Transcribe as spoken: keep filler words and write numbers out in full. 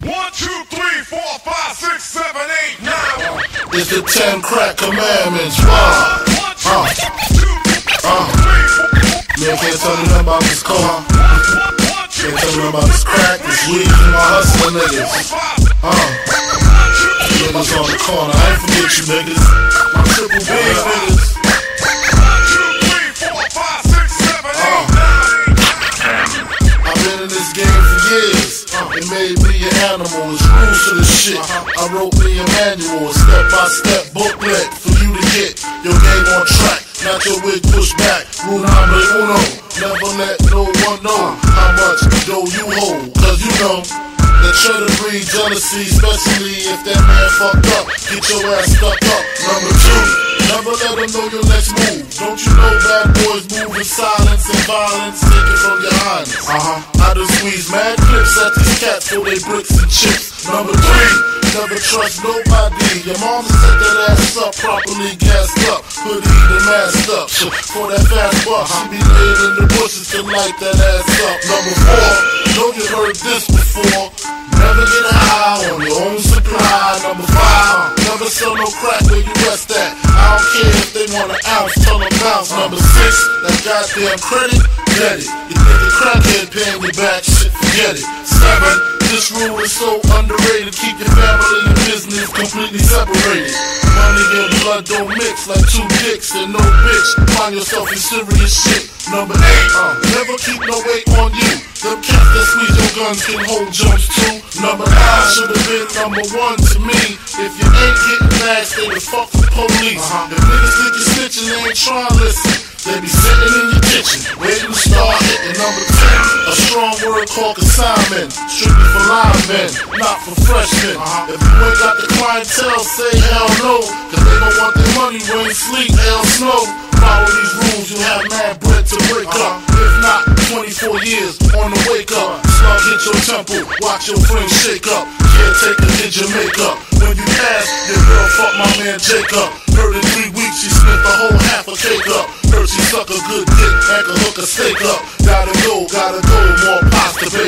One, two, three, four, five, six, seven, eight, nine. It's the ten crack commandments. Wow. One, two, two, Uh. three, four. Man, can't tell me nothing about this coke. One, two, Can't tell me nothing about this crack, this weed, and my hustling niggas. five, Uh. Niggas on the corner, I ain't forget you niggas. My triple B niggas. one, two, three, four, five, six, seven, eight, nine. I've been in this game for years. It made me an animal, it's rules to this shit. I wrote me a manual, a step-by-step booklet for you to get your game on track. Not your wig pushed back. Rule number uno, never let no one know how much dough you hold. Cause you know that try to breed jealousy, especially if that man fucked up. Get your ass stuck up. Number two, never let them know your next move. Don't you know bad boys move in silence and violence? Take it from your highness. Uh-huh. I done squeeze mad clips at these cats for they bricks and chips. Number three, never trust nobody. Your mama set that ass up, properly gassed up, hoodie and masked up. For that fast buck, she be laid in the bushes to light that ass up. Number four, know you heard this before. Never get high on your own supply. Number five, never sell no crack where you rest at. I don't care if they want an ounce, tell them bounce. Number six, that goddamn credit, get it. You think a crackhead paying you back, shit, forget it. Seven, this rule is so underrated. Keep your family and business completely separated. Money and blood don't mix like two dicks and no bitch. Find yourself in serious shit. Number eight, uh, never keep no weight on you. Them cats that squeeze your guns can hold jumps too. Number nine should have been number one to me. If you ain't getting mad, stay the fuck with police. Uh-huh. If niggas think you snitching, they ain't trying to listen. They be sitting in your kitchen, waiting to start hitting. Number ten, a strong word called consignment. Strictly for linemen, not for freshmen. Uh-huh. If you ain't got the clientele, say hell no. Cause they don't want their money, rain, sleet, hell, snow. Follow these rules, you have mad bread to break up. If not, twenty-four years on the wake up. Slug hit your temple, watch your friends shake up. Caretaker did your makeup. When you pass, your girl fuck my man Jacob. Heard in three weeks she spent the whole half a cake up. Heard she suck a good dick and could hook a steak up. Gotta go, gotta go, more pasta, baby.